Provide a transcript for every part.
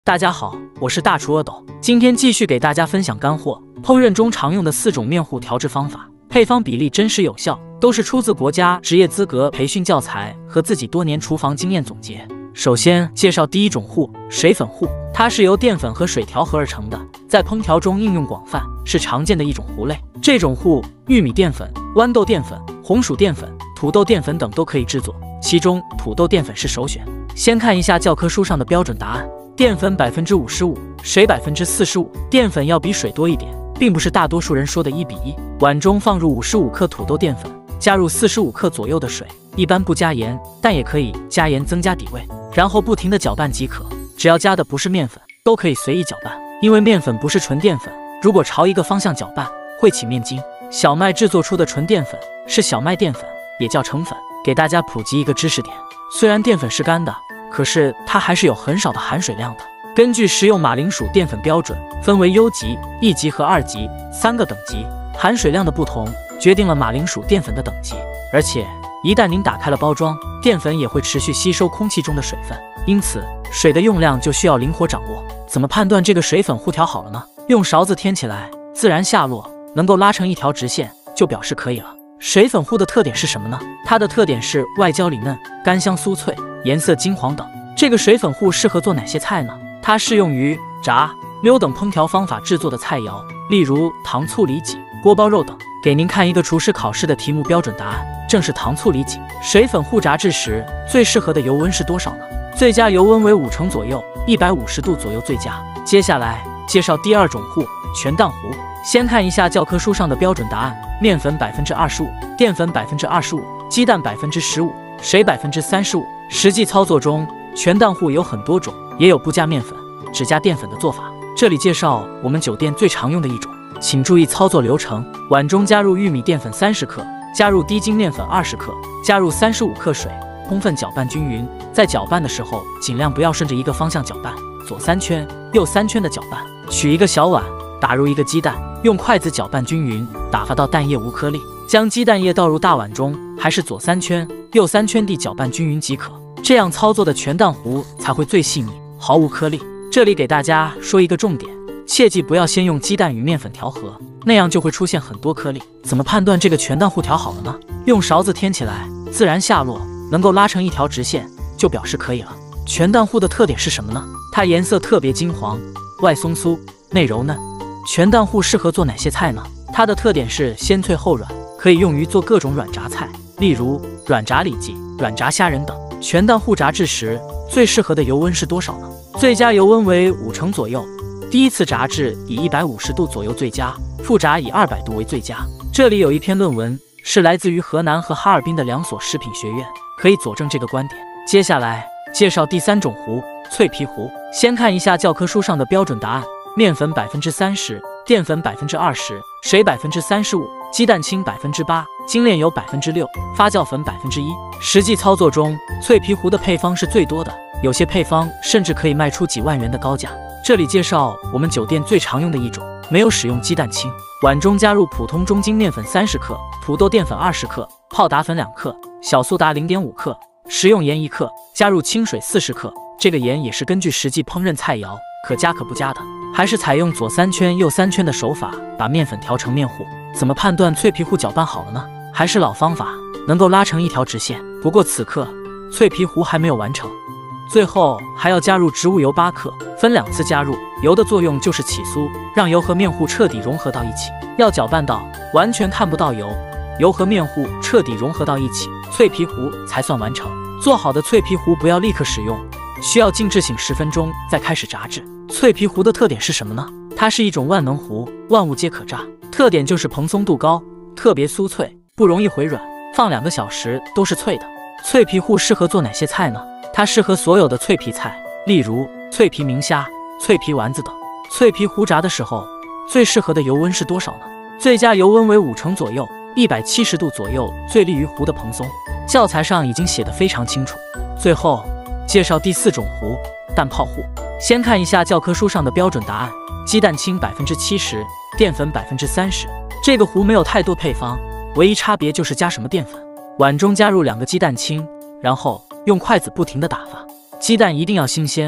大家好，我是大厨阿斗，今天继续给大家分享干货，烹饪中常用的4种面糊调制方法，配方比例真实有效，都是出自国家职业资格培训教材和自己多年厨房经验总结。首先介绍第一种糊，水粉糊，它是由淀粉和水调和而成的，在烹调中应用广泛，是常见的一种糊类。这种糊，玉米淀粉、豌豆淀粉、红薯淀粉、土豆淀粉等都可以制作，其中土豆淀粉是首选。先看一下教科书上的标准答案。淀粉55%，水45%，淀粉要比水多一点，并不是大多数人说的1比1。碗中放入55克土豆淀粉，加入45克左右的水，一般不加盐，但也可以加盐增加底味，然后不停地搅拌即可。只要加的不是面粉，都可以随意搅拌，因为面粉不是纯淀粉，如果朝一个方向搅拌，会起面筋。小麦制作出的纯淀粉是小麦淀粉，也叫成粉。给大家普及一个知识点，虽然淀粉是干的，可是它还是有很少的含水量的。根据食用马铃薯淀粉标准，分为优级、1级和2级3个等级，含水量的不同决定了马铃薯淀粉的等级。而且一旦您打开了包装，淀粉也会持续吸收空气中的水分，因此水的用量就需要灵活掌握。怎么判断这个水粉糊调好了呢？用勺子添起来，自然下落，能够拉成一条直线，就表示可以了。水粉糊的特点是什么呢？它的特点是外焦里嫩，干香酥脆，颜色金黄等。这个水粉糊适合做哪些菜呢？它适用于炸、溜等烹调方法制作的菜肴，例如糖醋里脊、锅包肉等。给您看一个厨师考试的题目标准答案，正是糖醋里脊。水粉糊炸制时最适合的油温是多少呢？最佳油温为5成左右，150度左右最佳。接下来介绍第2种糊，全蛋糊。先看一下教科书上的标准答案，面粉25%，淀粉25%，鸡蛋15%，水35%。实际操作中，全蛋糊有很多种，也有不加面粉，只加淀粉的做法。这里介绍我们酒店最常用的一种，请注意操作流程。碗中加入玉米淀粉30克，加入低筋面粉20克，加入35克水，充分搅拌均匀。在搅拌的时候，尽量不要顺着一个方向搅拌，左3圈，右3圈的搅拌。取一个小碗，打入一个鸡蛋，用筷子搅拌均匀，打发到蛋液无颗粒，将鸡蛋液倒入大碗中，还是左3圈，右3圈地搅拌均匀即可。这样操作的全蛋糊才会最细腻，毫无颗粒。这里给大家说一个重点，切记不要先用鸡蛋与面粉调和，那样就会出现很多颗粒。怎么判断这个全蛋糊调好了呢？用勺子添起来，自然下落，能够拉成一条直线，就表示可以了。全蛋糊的特点是什么呢？它颜色特别金黄，外松酥，内柔嫩。全蛋糊适合做哪些菜呢？它的特点是先脆后软，可以用于做各种软炸菜，例如软炸里脊、软炸虾仁等。全蛋糊炸制时最适合的油温是多少呢？最佳油温为5成左右，第一次炸制以150度左右最佳，复炸以200度为最佳。这里有一篇论文是来自于河南和哈尔滨的2所食品学院，可以佐证这个观点。接下来介绍第3种糊，脆皮糊。先看一下教科书上的标准答案，面粉30%，淀粉20%，水35%，鸡蛋清8%，精炼油6%，发酵粉1%。实际操作中，脆皮糊的配方是最多的，有些配方甚至可以卖出几万元的高价。这里介绍我们酒店最常用的一种，没有使用鸡蛋清。碗中加入普通中筋面粉30克，土豆淀粉20克，泡打粉2克，小苏打0.5克，食用盐1克，加入清水40克。这个盐也是根据实际烹饪菜肴，可加可不加的。还是采用左3圈右3圈的手法，把面粉调成面糊。怎么判断脆皮糊搅拌好了呢？还是老方法，能够拉成一条直线。不过此刻脆皮糊还没有完成，最后还要加入植物油8克，分2次加入。油的作用就是起酥，让油和面糊彻底融合到一起。要搅拌到完全看不到油，油和面糊彻底融合到一起，脆皮糊才算完成。做好的脆皮糊不要立刻使用，需要静置醒10分钟再开始炸制。脆皮糊的特点是什么呢？它是一种万能糊，万物皆可炸，特点就是蓬松度高，特别酥脆，不容易回软，放2个小时都是脆的。脆皮糊适合做哪些菜呢？它适合所有的脆皮菜，例如脆皮明虾、脆皮丸子等。脆皮糊炸的时候，最适合的油温是多少呢？最佳油温为5成左右，170度左右，最利于糊的蓬松。教材上已经写得非常清楚。最后介绍第4种糊，蛋泡糊。先看一下教科书上的标准答案，鸡蛋清70%，淀粉30%。这个糊没有太多配方，唯一差别就是加什么淀粉。碗中加入2个鸡蛋清，然后用筷子不停地打发。鸡蛋一定要新鲜，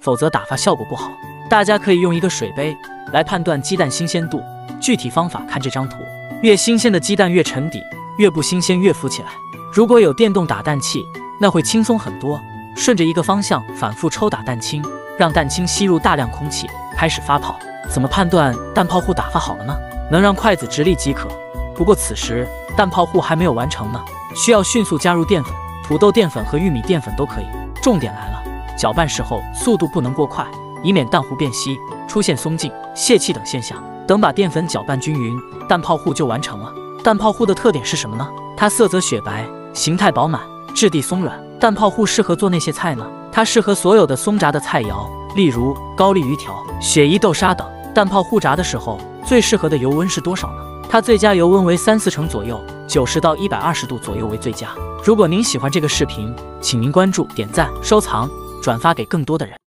否则打发效果不好。大家可以用一个水杯来判断鸡蛋新鲜度，具体方法看这张图，越新鲜的鸡蛋越沉底，越不新鲜越浮起来。如果有电动打蛋器，那会轻松很多，顺着一个方向反复抽打蛋清，让蛋清吸入大量空气，开始发泡。怎么判断蛋泡糊打发好了呢？能让筷子直立即可。不过此时蛋泡糊还没有完成呢，需要迅速加入淀粉，土豆淀粉和玉米淀粉都可以。重点来了，搅拌时候速度不能过快，以免蛋糊变稀，出现松劲、泄气等现象。等把淀粉搅拌均匀，蛋泡糊就完成了。蛋泡糊的特点是什么呢？它色泽雪白，形态饱满，质地松软。蛋泡糊适合做那些菜呢？它适合所有的松炸的菜肴，例如高丽鱼条、雪衣豆沙等。蛋泡糊炸的时候，最适合的油温是多少呢？它最佳油温为3-4成左右，90到120度左右为最佳。如果您喜欢这个视频，请您关注、点赞、收藏、转发给更多的人。